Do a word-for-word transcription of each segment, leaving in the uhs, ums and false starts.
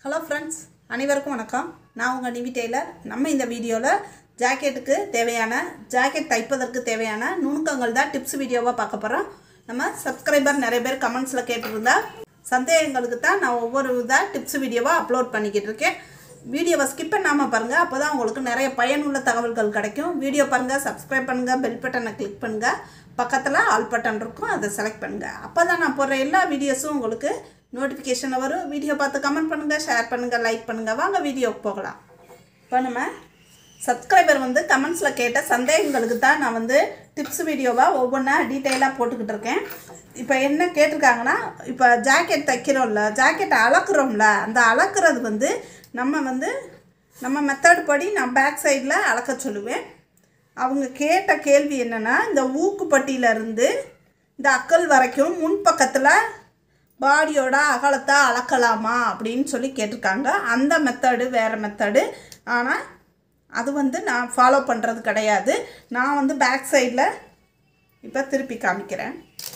Hello friends, அனைவருக்கும் வணக்கம். நான் உங்க நிவி டெய்லர். நம்ம இந்த வீடியோல ஜாக்கெட்டுக்கு தேவையான ஜாக்கெட் தைப்பதற்கு தேவையான நுணுக்கங்கள் தான் டிப்ஸ் வீடியோவா பார்க்க போறோம். நம்ம சப்ஸ்கிரைபர் நிறைய பேர் கமெண்ட்ஸ்ல கேட்டிருந்தா சந்தேகங்களுக்கு தான் நான் ஒவ்வொரு வித டிப்ஸ் வீடியோவா அப்லோட் பண்ணிக்கிட்டு இருக்கேன். வீடியோவை ஸ்கிப் பண்ணாம பாருங்க. அப்பதான் உங்களுக்கு நிறைய பயனுள்ள தகவல்கள் கிடைக்கும். வீடியோ பாருங்க, சப்ஸ்கிரைப் பண்ணுங்க, பெல் பட்டனை கிளிக் பண்ணுங்க. பக்கத்துல ஆல் பட்டன் இருக்கும், அதை செலக்ட் பண்ணுங்க. அப்பதான் நான் போடுற எல்லா வீடியோஸும் உங்களுக்கு நோட்டிஃபிகேஷன் வரும். வீடியோ பார்த்து கமெண்ட் பண்ணுங்க, ஷேர் பண்ணுங்க, லைக் பண்ணுங்க. வாங்க வீடியோக்கு போகலாம். இப்போ நம்ம சப்ஸ்கிரைபர் வந்து கமெண்ட்ஸில் கேட்ட சந்தேகங்களுக்கு தான் நான் வந்து டிப்ஸ் வீடியோவாக ஒவ்வொன்றா டீட்டெயிலாக போட்டுக்கிட்டு இருக்கேன். இப்போ என்ன கேட்டிருக்காங்கன்னா, இப்போ ஜாக்கெட் தைக்கிறோம்ல, ஜாக்கெட் அளக்குறோம்ல, அந்த அளக்குறது வந்து நம்ம வந்து நம்ம மெத்தட் படி நான் பேக் சைடில் அளக்க சொல்லுவேன். அவங்க கேட்ட கேள்வி என்னென்னா, இந்த ஊக்குப்பட்டியிலேருந்து இந்த அக்கல் வரைக்கும் முன்பக்கத்தில் பாடியோட அகலத்தை அளக்கலாமா அப்படின்னு சொல்லி கேட்டிருக்காங்க. அந்த மெத்தடு வேறு மெத்தடு, ஆனால் அது வந்து நான் ஃபாலோ பண்ணுறது கிடையாது. நான் வந்து பேக் சைடில் இப்போ திருப்பி காமிக்கிறேன்.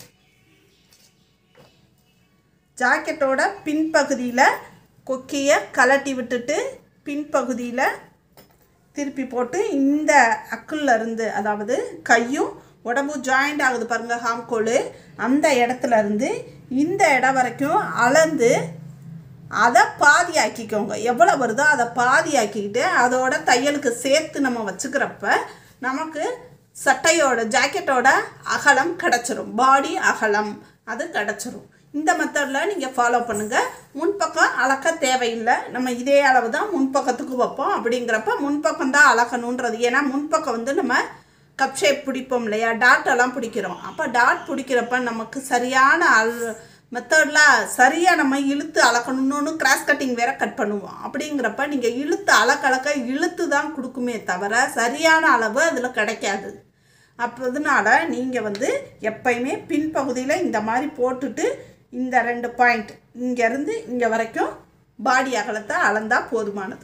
ஜாக்கெட்டோட பின்பகுதியில் கொக்கியை கலட்டி விட்டுட்டு பின்பகுதியில் திருப்பி போட்டு இந்த அக்குள்ள இருந்து, அதாவது கையும் உடம்பு ஜாயிண்ட் ஆகுது பாருங்க, ஹாம்கோல், அந்த இடத்துல இருந்து இந்த இடம் வரைக்கும் அளந்து அதை பாதி ஆக்கிக்கோங்க. எவ்வளோ வருதோ அதை பாதி ஆக்கிக்கிட்டு அதோட தையலுக்கு சேர்த்து நம்ம வச்சுக்கிறப்ப நமக்கு சட்டையோட ஜாக்கெட்டோட அகலம் கிடச்சிரும், பாடி அகலம் அது கிடச்சிரும். இந்த மெத்தடில் நீங்கள் ஃபாலோ பண்ணுங்கள். முன்பக்கம் அளக்க தேவையில்லை, நம்ம இதே அளவு தான் முன்பக்கத்துக்கு வைப்போம். அப்படிங்கிறப்ப முன்பக்கம் தான் அளக்கணுன்றது. ஏன்னா முன்பக்கம் வந்து நம்ம கப் ஷேப் பிடிப்போம் இல்லையா, டாட் எல்லாம் பிடிக்கிறோம். அப்போ டாட் பிடிக்கிறப்ப நமக்கு சரியான அல் மெத்தடில் சரியாக நம்ம இழுத்து அளக்கணுன்னு கிராஸ் கட்டிங் வேற கட் பண்ணுவோம். அப்படிங்கிறப்ப நீங்கள் இழுத்து அளக்க இழுத்து தான் கொடுக்குமே தவிர சரியான அளவு அதில் கிடைக்காது. அப்போ அதனால நீங்கள் வந்து எப்பயுமே பின்பகுதியில் இந்த மாதிரி போட்டுட்டு இந்த ரெண்டு பாயிண்ட் இங்கேருந்து இங்கே வரைக்கும் பாடி அகலத்தை அளந்தால் போதுமானது.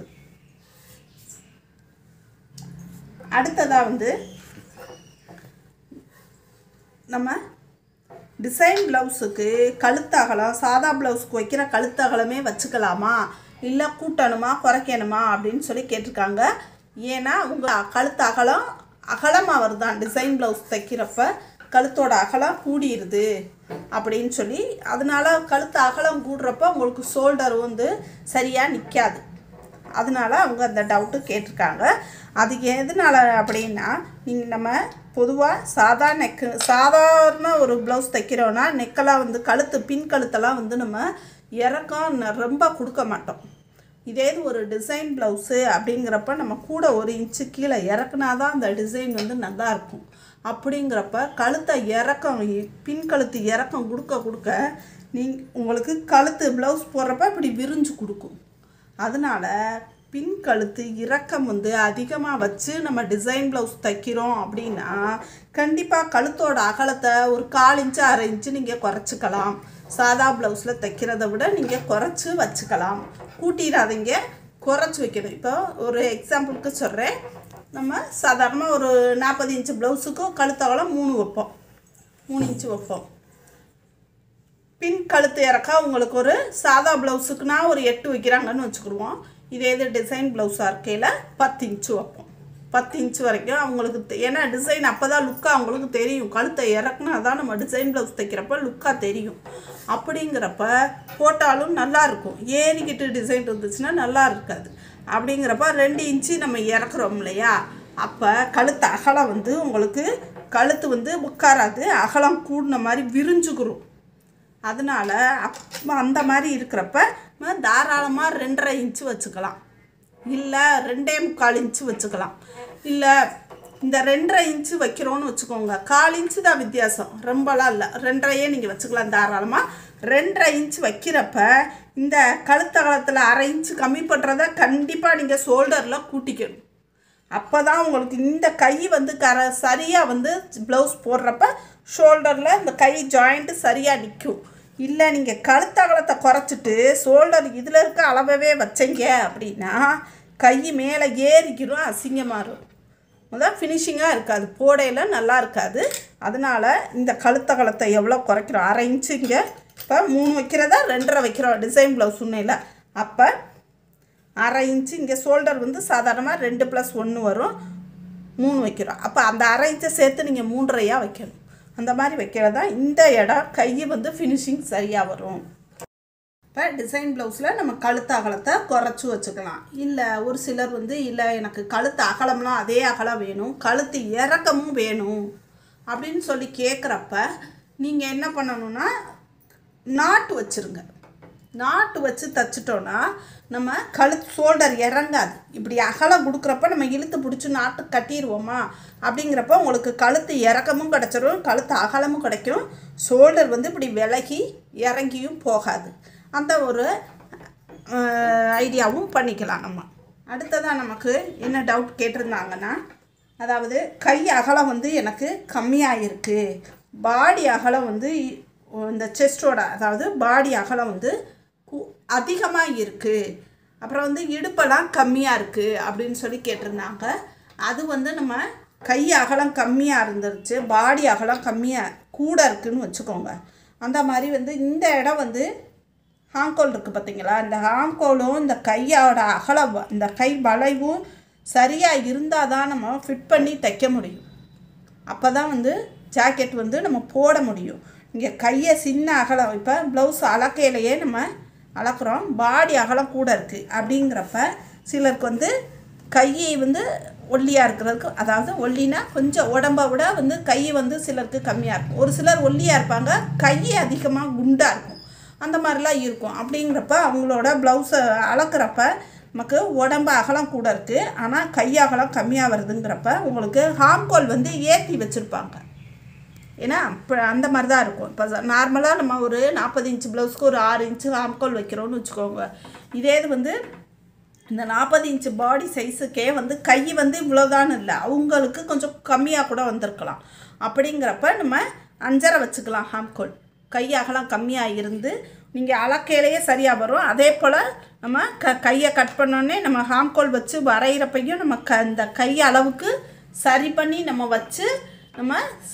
அடுத்ததாக வந்து நம்ம டிசைன் ப்ளவுஸுக்கு கழுத்தகலம் சாதா ப்ளவுஸுக்கு வைக்கிற கழுத்தகலமே வச்சுக்கலாமா, இல்லை கூட்டணுமா குறைக்கணுமா அப்படின்னு சொல்லி கேட்டிருக்காங்க. ஏன்னா உங்கள் கழுத்து அகலம் அகலமாக வருதான், டிசைன் ப்ளவுஸ் தைக்கிறப்ப கழுத்தோட அகலம் கூடிடுது அப்படின்னு சொல்லி, அதனால கழுத்து அகலம் கூடுறப்ப உங்களுக்கு ஷோல்டர் வந்து சரியாக நிற்காது. அதனால அவங்க அந்த டவுட்டு கேட்டிருக்காங்க. அது எதனால அப்படின்னா, நீங்கள் நம்ம பொதுவாக சாதா நெக்கு சாதாரண ஒரு ப்ளவுஸ் தைக்கிறோன்னா நெக்கெல்லாம் வந்து கழுத்து பின் கழுத்தெல்லாம் வந்து நம்ம இறக்கம் ரொம்ப கொடுக்க மாட்டோம். இதே இது ஒரு டிசைன் ப்ளவுஸு அப்படிங்கிறப்ப நம்ம கூட ஒரு இன்ச்சு கீழே இறக்குனா தான் அந்த டிசைன் வந்து நல்லாயிருக்கும். அப்படிங்கிறப்ப கழுத்தை இறக்கம் பின் கழுத்து இறக்கம் கொடுக்க கொடுக்க நீங் உங்களுக்கு கழுத்து ப்ளவுஸ் போடுறப்ப இப்படி விரிஞ்சு கொடுக்கும். அதனால் பின் கழுத்து இறக்கம் வந்து அதிகமாக வச்சு நம்ம டிசைன் ப்ளவுஸ் தைக்கிறோம் அப்படின்னா கண்டிப்பாக கழுத்தோட அகலத்தை ஒரு கால் இன்ச்சு அரை இன்ச்சு நீங்கள் குறைச்சிக்கலாம். சாதா ப்ளவுஸில் தைக்கிறத விட நீங்கள் குறைச்சி வச்சுக்கலாம், கூட்டிடாதீங்க, குறைச்சி வைக்கணும். இப்போ ஒரு எக்ஸாம்பிளுக்கு சொல்கிறேன். நம்ம சாதாரணமாக ஒரு நாற்பது இன்ச்சு ப்ளவுஸுக்கு கழுத்தகலம் மூணு வைப்போம், மூணு இன்ச்சு வைப்போம். பின் கழுத்து இறக்கா உங்களுக்கு ஒரு சாதா ப்ளவுஸுக்குனா ஒரு எட்டு வைக்கிறாங்கன்னு வச்சுக்கிடுவோம். இதே இது டிசைன் ப்ளவுஸாக இருக்கையில் பத்து இன்ச்சு வைப்போம். பத்து இன்ச்சு வரைக்கும் அவங்களுக்கு, ஏன்னா டிசைன் அப்போ தான் லுக்காக அவங்களுக்கு தெரியும். கழுத்தை இறக்குனா தான் நம்ம டிசைன் ப்ளவுஸ் தைக்கிறப்ப லுக்காக தெரியும். அப்படிங்கிறப்ப போட்டாலும் நல்லாயிருக்கும். ஏறிக்கிட்டு டிசைன் இருந்துச்சுன்னா நல்லா இருக்காது. அப்படிங்கிறப்ப ரெண்டு இன்ச்சு நம்ம இறக்குறோம் இல்லையா, அப்போ கழுத்து அகலம் வந்து உங்களுக்கு கழுத்து வந்து உட்காராது, அகலம் கூடின மாதிரி விரிஞ்சுக்கிறோம். அதனால் அப்போ அந்த மாதிரி இருக்கிறப்ப தாராளமாக ரெண்டரை இன்ச்சு வச்சுக்கலாம், இல்லை ரெண்டே முக்கால் இன்ச்சு வச்சுக்கலாம். இல்லை இந்த ரெண்டரை இன்ச்சு வைக்கிறோன்னு வச்சுக்கோங்க, கால் இன்ச்சு தான் வித்தியாசம், ரொம்பலாம் இல்லை, ரெண்டரையே நீங்கள் வச்சுக்கலாம் தாராளமாக. ரெண்டரை இன்ச்சு வைக்கிறப்ப இந்த கழுத்தகலத்தில் அரை இன்ச்சு கம்மி பண்ணுறத கண்டிப்பாக நீங்கள் ஷோல்டரில் கூட்டிக்கணும். அப்போ தான் உங்களுக்கு இந்த கை வந்து கர சரியாக வந்து ப்ளவுஸ் போடுறப்ப ஷோல்டரில் இந்த கை ஜாயிண்ட்டு சரியாக நிற்கும். இல்லை நீங்கள் கழுத்தகலத்தை குறைச்சிட்டு ஷோல்டர் இதில் இருக்க அளவே வச்சீங்க அப்படின்னா கை மேலே ஏறிக்கிடும், அசிங்கமாக இருக்கும், அதான் ஃபினிஷிங்காக இருக்காது, போடையில் நல்லா இருக்காது. அதனால் இந்த கழுத்தகலத்தை எவ்வளோ குறைக்கிறோம், அரை இன்ச்சு இங்கே இப்போ மூணு வைக்கிறதா ரெண்டரை வைக்கிறோம் டிசைன் ப்ளவுஸ் உண்மையில். அப்போ அரை இன்ச்சு இங்கே ஷோல்டர் வந்து சாதாரணமாக ரெண்டு ப்ளஸ் ஒன்று வரும், மூணு வைக்கிறோம். அப்போ அந்த அரை இன்ச்சை சேர்த்து நீங்கள் மூன்றரையாக வைக்கணும். அந்த மாதிரி வைக்கிறது தான் இந்த இடம் கை வந்து ஃபினிஷிங் சரியாக வரும். இப்போ டிசைன் ப்ளவுஸில் நம்ம கழுத்து அகலத்தை குறைச்சி வச்சுக்கலாம். இல்லை ஒரு சிலர் வந்து இல்லை எனக்கு கழுத்து அகலம்லாம் அதே அகலம் வேணும், கழுத்து இறக்கமும் வேணும் அப்படின்னு சொல்லி கேட்குறப்ப நீங்கள் என்ன பண்ணணுன்னா நாட்டு வச்சுருங்க. நாட்டு வச்சு தைச்சிட்டோன்னா நம்ம கழுத்து ஷோல்டர் இறங்காது. இப்படி அகலம் கொடுக்குறப்ப நம்ம இழுத்து பிடிச்சி நாட்டு கட்டிடுவோமா, அப்படிங்கிறப்ப உங்களுக்கு கழுத்து இறக்கமும் கிடச்சிரும், கழுத்து அகலமும் கிடைக்கும், ஷோல்டர் வந்து இப்படி விலகி இறங்கியும் போகாது. அந்த ஒரு ஐடியாவும் பண்ணிக்கலாம் நம்ம. அடுத்ததாக நமக்கு என்ன டவுட் கேட்டிருந்தாங்கன்னா, அதாவது கை அகலம் வந்து எனக்கு கம்மியாக இருக்குது, பாடி அகலம் வந்து இந்த செஸ்டோட அதாவது பாடி அகலம் வந்து அதிகமாக இருக்குது, அப்புறம் வந்து இடுப்பெல்லாம் கம்மியாக இருக்குது அப்படின்னு சொல்லி கேட்டிருந்தாங்க. அது வந்து நம்ம கை அகலம் கம்மியாக இருந்துருச்சு, பாடி அகலம் கம்மியாக கூட இருக்குதுன்னு வச்சுக்கோங்க. அந்த மாதிரி வந்து இந்த இடம் வந்து ஹாங்கோல் இருக்குது பார்த்தீங்களா, இந்த ஹாங்கோலும் இந்த கையோட அகலம் இந்த கை வளைவும் சரியாக இருந்தால் தான் நம்ம ஃபிட் பண்ணி தைக்க முடியும். அப்போ தான் வந்து ஜாக்கெட் வந்து நம்ம போட முடியும். இங்கே கையை சின்ன அகலம், இப்போ ப்ளவுஸ் அளக்கையிலையே நம்ம அளக்குறோம், பாடி அகலம் கூட இருக்குது அப்படிங்கிறப்ப சிலருக்கு வந்து கையை வந்து ஒல்லியாக இருக்கிறதுக்கு, அதாவது ஒல்லினா கொஞ்சம் உடம்பை விட வந்து கை வந்து சிலருக்கு கம்மியாக இருக்கும், ஒரு சிலர் ஒல்லியாக இருப்பாங்க கை அதிகமாக குண்டாக இருக்கும், அந்த மாதிரிலாம் இருக்கும். அப்படிங்கிறப்ப அவங்களோட ப்ளவுஸை அளக்குறப்ப நமக்கு உடம்பு அகலம் கூட இருக்குது ஆனால் கை அகலம் கம்மியாக வருதுங்கிறப்ப உங்களுக்கு ஹாம்கோல் வந்து ஏற்றி வச்சுருப்பாங்க. ஏன்னா இப்போ அந்த மாதிரி தான் இருக்கும். இப்போ நார்மலாக நம்ம ஒரு நாற்பது இன்ச்சு ப்ளவுஸ்க்கு ஒரு ஆறு இன்ச்சு ஹாம்கோல் வைக்கிறோன்னு வச்சுக்கோங்க. இதே இது வந்து இந்த நாற்பது இன்ச்சு பாடி சைஸுக்கே வந்து கை வந்து இவ்வளோதான்னு இல்லை, அவங்களுக்கு கொஞ்சம் கம்மியாக கூட வந்திருக்கலாம். அப்படிங்கிறப்ப நம்ம அஞ்சரை வச்சுக்கலாம் ஹாம்கோல். கை அகலம் கம்மியாக இருந்து நீங்கள் அளக்கையிலேயே சரியாக வரும். அதே போல் நம்ம க கையை கட் பண்ணோன்னே நம்ம ஹாம்கோல் வச்சு வரைகிறப்பையும் நம்ம க இந்த கை அளவுக்கு சரி பண்ணி நம்ம வச்சு நம்ம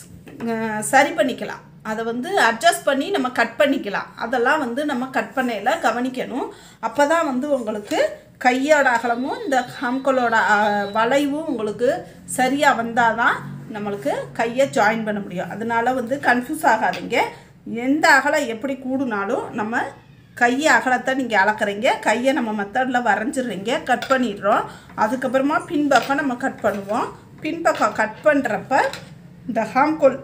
சரி பண்ணிக்கலாம். அதை வந்து அட்ஜஸ்ட் பண்ணி நம்ம கட் பண்ணிக்கலாம். அதெல்லாம் வந்து நம்ம கட் பண்ணையில் கவனிக்கணும். அப்போ தான் வந்து உங்களுக்கு கையோட அகலமும் இந்த ஹாம்கோலோட வளைவும் உங்களுக்கு சரியாக வந்தால் தான் நம்மளுக்கு கையை ஜாயின் பண்ண முடியும். அதனால் வந்து கன்ஃபியூஸ் ஆகாதீங்க. எந்த அகலம் எப்படி கூடுனாலும் நம்ம கையை அகலத்தை நீங்கள் அளக்குறீங்க, கையை நம்ம மெத்தடில் வரைஞ்சிடுறீங்க, கட் பண்ணிடுறோம். அதுக்கப்புறமா பின்பக்கம் நம்ம கட் பண்ணுவோம். பின்பக்கம் கட் பண்ணுறப்ப இந்த ஹாம்கோல்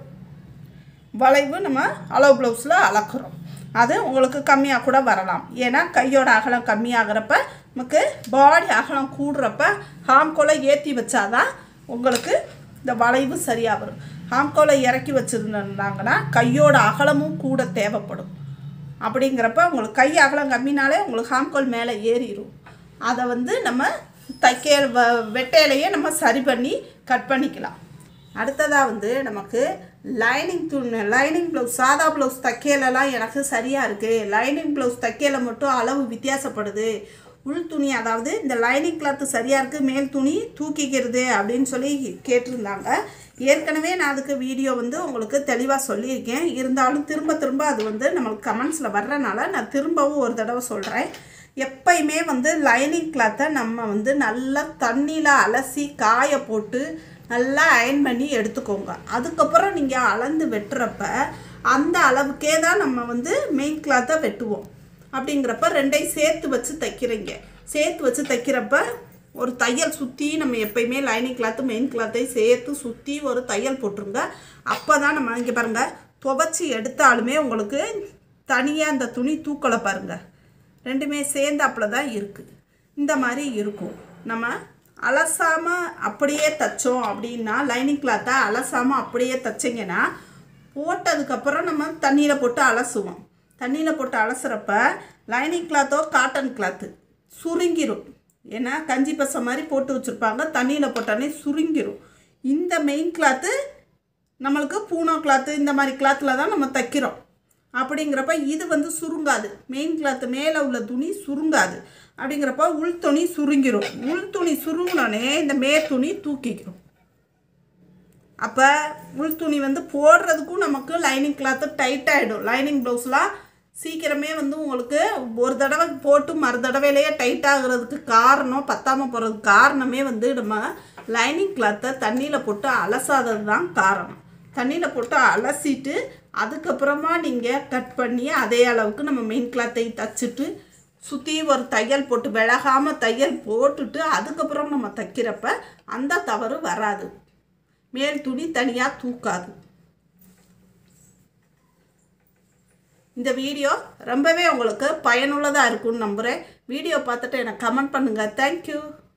வளைவு நம்ம அளவு ப்ளவுஸில் அளக்குறோம். அது உங்களுக்கு கம்மியாக கூட வரலாம். ஏன்னா கையோட அகலம் கம்மியாகிறப்ப நமக்கு பாடி அகலம் கூடுறப்ப ஹாம்கோலை ஏற்றி வச்சாதான் உங்களுக்கு இந்த வளைவு சரியாக வரும். ஹாம்கோலை இறக்கி வச்சுருந்தாங்கன்னா கையோட அகலமும் கூட தேவைப்படும். அப்படிங்கிறப்ப உங்களுக்கு கை அகலம் கம்மினாலே உங்களுக்கு ஹாம்கோல் மேலே ஏறிடும். அதை வந்து நம்ம தைக்க வ வெட்டையிலையே நம்ம சரி பண்ணி கட் பண்ணிக்கலாம். அடுத்ததாக வந்து நமக்கு லைனிங் துணி, லைனிங் ப்ளவுஸ், சாதா ப்ளவுஸ் தைக்கையிலலாம் எனக்கு சரியாக இருக்குது, லைனிங் ப்ளவுஸ் தைக்கையில் மட்டும் அளவு வித்தியாசப்படுது, உள் துணி அதாவது இந்த லைனிங் கிளாத்து சரியாக இருக்குது, மேல் துணி தூக்கிக்கிறது அப்படின்னு சொல்லி கேட்டிருந்தாங்க. ஏற்கனவே நான் அதுக்கு வீடியோ வந்து உங்களுக்கு தெளிவாக சொல்லியிருக்கேன். இருந்தாலும் திரும்ப திரும்ப அது வந்து நம்மளுக்கு கமெண்ட்ஸில் வர்றதுனால நான் திரும்பவும் ஒரு தடவை சொல்கிறேன். எப்பயுமே வந்து லைனிங் கிளாத்தை நம்ம வந்து நல்லா தண்ணியில் அலசி காய போட்டு நல்லா அயன் பண்ணி எடுத்துக்கோங்க. அதுக்கப்புறம் நீங்கள் அளந்து வெட்டுறப்ப அந்த அளவுக்கே தான் நம்ம வந்து மெயின் கிளாத்தை வெட்டுவோம். அப்படிங்கிறப்ப ரெண்டையும் சேர்த்து வச்சு தைக்கிறீங்க. சேர்த்து வச்சு தைக்கிறப்ப ஒரு தையல் சுற்றி நம்ம எப்பயுமே லைனிங் கிளாத்து மெயின் கிளாத்தையும் சேர்த்து சுற்றி ஒரு தையல் போட்டுருங்க. அப்போ தான் நம்ம இங்கே பாருங்கள் துவைச்சி எடுத்தாலுமே உங்களுக்கு தனியாக அந்த துணி தூக்கலை பாருங்கள், ரெண்டுமே சேர்ந்தாப்புல தான் இருக்குது. இந்த மாதிரி இருக்கும். நம்ம அலசாமல் அப்படியே தைச்சோம் அப்படின்னா, லைனிங் கிளாத்தை அலசாமல் அப்படியே தைச்சிங்கன்னா போட்டதுக்கப்புறம் நம்ம தண்ணியில் போட்டு அலசுவோம். தண்ணியில் போட்டு அலசுறப்ப லைனிங் கிளாத்தோ காட்டன் கிளாத்து சுருங்கிரும். ஏன்னா கஞ்சி பசை மாதிரி போட்டு வச்சுருப்பாங்க, தண்ணியில் போட்டாலே சுருங்கிரும். இந்த மெயின் கிளாத்து நம்மளுக்கு பூனோ கிளாத்து இந்த மாதிரி கிளாத்தில் தான் நம்ம தைக்கிறோம். அப்படிங்கிறப்ப இது வந்து சுருங்காது, மெயின் கிளாத்து மேலே உள்ள துணி சுருங்காது. அப்படிங்கிறப்ப உள் துணி சுருங்கிரும். உள் துணி சுருங்கினோடனே இந்த மேல் துணி தூக்கிக்கிறோம். அப்போ உள் துணி வந்து போடுறதுக்கும் நமக்கு லைனிங் கிளாத்து டைட் ஆகிடும். லைனிங் ப்ளவுஸ்லாம் சீக்கிரமே வந்து உங்களுக்கு ஒரு தடவை போட்டு மறு தடவையிலேயே டைட் ஆகுறதுக்கு காரணம், பத்தாமல் போகிறதுக்கு காரணமே வந்து நம்ம லைனிங் கிளாத்தை தண்ணியில் போட்டு அலசாதது தான் காரணம். தண்ணியில் போட்டு அலசிட்டு அதுக்கப்புறமா நீங்கள் கட் பண்ணி அதே அளவுக்கு நம்ம மெயின் கிளாத்தையும் தச்சுட்டு சுற்றி ஒரு தையல் போட்டு விலகாமல் தையல் போட்டுட்டு அதுக்கப்புறம் நம்ம தைக்கிறப்ப அந்த தவறு வராது. மேல் துணி தனியாக தூக்காது. இந்த வீடியோ ரொம்பவே உங்களுக்கு பயனுள்ளதாக இருக்கும்னு நம்புகிறேன். வீடியோ பார்த்துட்டு எனக்கு கமெண்ட் பண்ணுங்கள். தேங்க்யூ.